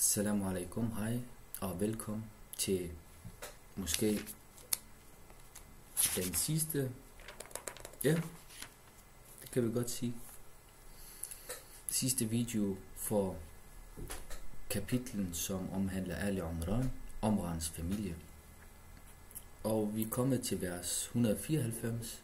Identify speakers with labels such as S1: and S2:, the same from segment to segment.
S1: Assalamu alaikum, hej og velkommen til måske den sidste, det kan vi godt sige, sidste video for kapitlen, som omhandler Ali Imran, Imrans familie. Og vi er kommet til vers 194.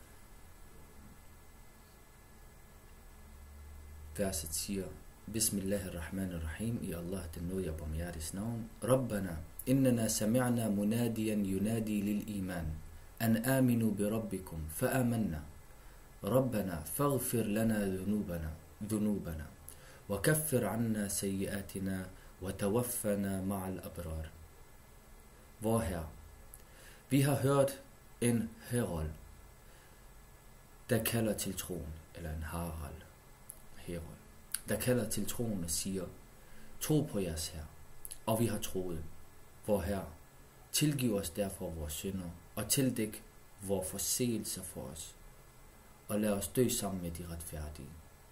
S1: Verset siger: Bismillahirrahmanirrahim, i Allah den nådige og barmhjertiges navn. Rabbana, innana sami'na munadiyan yunadi lil iman, an aminu bi rabbikum, fa amanna. Rabbana, faghfir lana dhunubana, wa kaffir anna sayyiatina, wa tawaffana ma'al abrar. Vor Herre, vi har hørt en herold, der kalder til troen, eller en herold, der kalder til troen og siger: tro på jeres Herre, og vi har troet. Vor Herre, tilgiv os derfor vores synder, og tildæk vores forseelser for os, og lad os dø sammen med de retfærdige.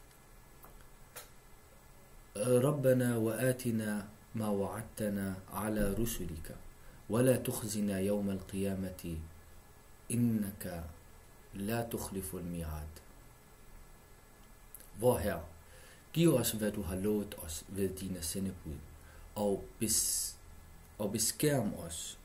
S1: Rabbana wa atina ma wa'adtana ala rusulika, wa la tukhzina yawm al-qiyamati, innaka la tukhlifu al-mi'ad. Vor Herre, giv os, hvad du har lovet os ved dine sendebud, og beskærm os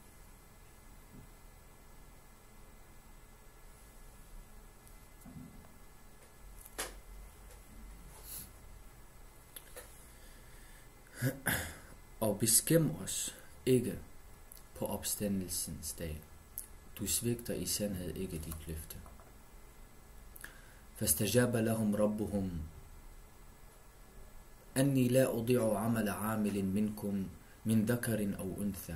S1: ikke på opstandelsens dag. Du svigter i sandhed ikke dit løfte. Fastajaba lahum rabbuhum أني لا أضيع عمل عامل منكم من ذكر أو أنثى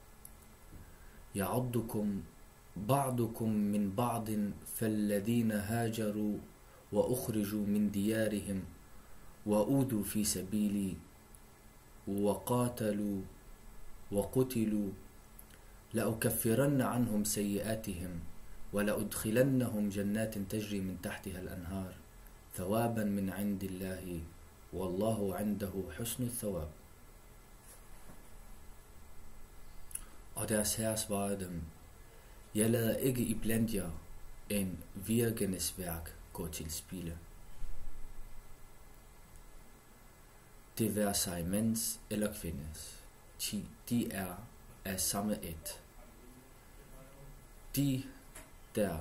S1: يعضكم بعضكم من بعض فالذين هاجروا وأخرجوا من ديارهم وأوذوا في سبيلي وقاتلوا وقتلوا لأكفرن عنهم سيئاتهم ولأدخلنهم جنات تجري من تحتها الأنهار ثوابا من عند الله Wallahu indahu husnul thawab. Og deres herre svarede dem: jeg lader ikke iblandt jer en virkendes værk gå til spilde. Det være sig mands eller kvindes, de er af samme et. De der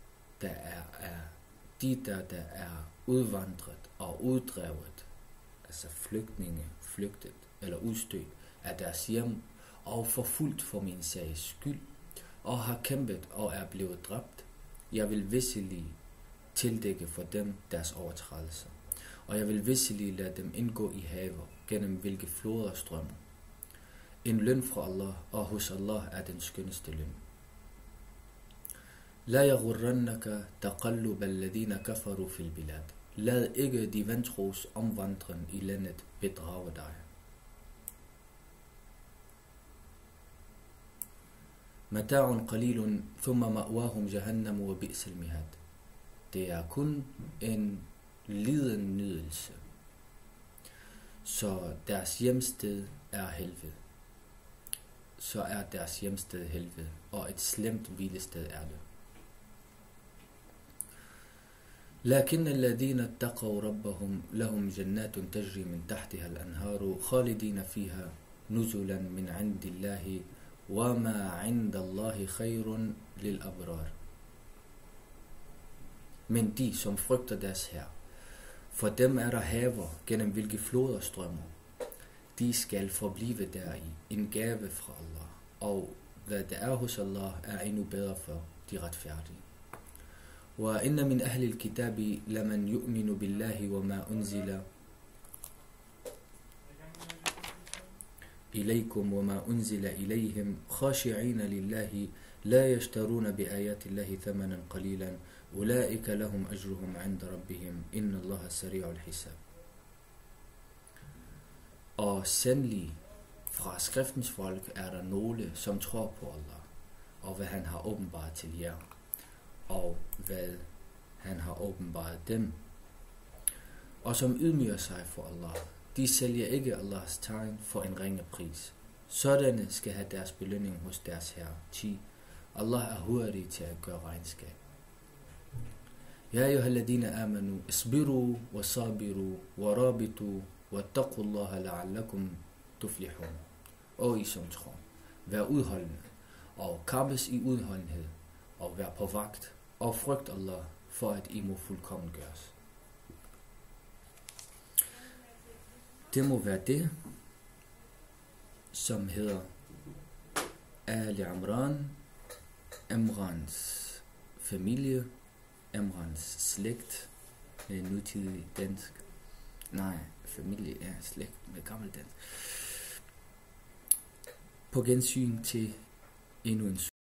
S1: er udvandret og uddrevet, altså flygtninge, flygtet eller udstødt af deres hjem og forfulgt for min sags skyld, og har kæmpet og er blevet dræbt, jeg vil visselig tildække for dem deres overtrædelser, og jeg vil visselig lade dem indgå i haver, gennem hvilke floder strømmer. En løn fra Allah, og hos Allah er den skønneste løn. La yaghurrannaka taqallub alladhina kafaru fil bilad. Lad ikke de vantros omvandren i landet bedrage dig. Mata'un qalilun thumma ma'wahum jahannam wa bi'sal mihad. Det er kun en liden nydelse, så deres hjemsted er helvede. Og et slemt hvilested er det. لكن الذين اتقوا ربهم لهم جنات تجري من تحتها الأنهار خالدين فيها نزلا من عند الله وما عند الله خير للأبرار. Men de, som frygter deres Herre, for dem er der haver, gennem hvilke floder strømmer. De skal forblive deri, en gave fra Allah, og hvad der er hos Allah er endnu bedre for de retfærdige. وَإِنَّ مِنْ أَهْلِ الْكِتَابِ لَمَنْ يُؤْمِنُ بِاللَّهِ وَمَا أُنْزِلَ إِلَيْكُمْ وَمَا أُنْزِلَ إِلَيْهِمْ خَاشِعِينَ لِلَّهِ لَا يَشْتَرُونَ بِآيَاتِ اللَّهِ ثَمَنًا قَلِيلًا أُولَئِكَ لَهُمْ أَجْرُهُمْ عِنْدَ رَبِّهِمْ إِنَّ اللَّهَ سَرِيعُ الْحِسَابِ. Og sandelig fra skriftens folk er der nogle, som tror på Allah, og hvad han har åbenbart til jer, og hvad han har åbenbaret dem, og som ydmyger sig for Allah, de sælger ikke Allahs tegn for en ringe pris. Sådanne skal have deres belønning hos deres herre. 10. Allah er hurtig til at gøre regnskab. Ya ayyuhalladhina amanu isbiru wa sabiru wa rabitu wa taqullaha la'allakum tuflihun. Og I som tror, vær udholdende og kappes i udholdenhed og vær på vagt og frygt Allah for at I må fuldkommen gøres. Det må være det, som hedder Ali Imran, Imrans familie, Imrans slægt med nutidig dansk. Nej, familie er slægt med gammel dansk. På gensyn til endnu en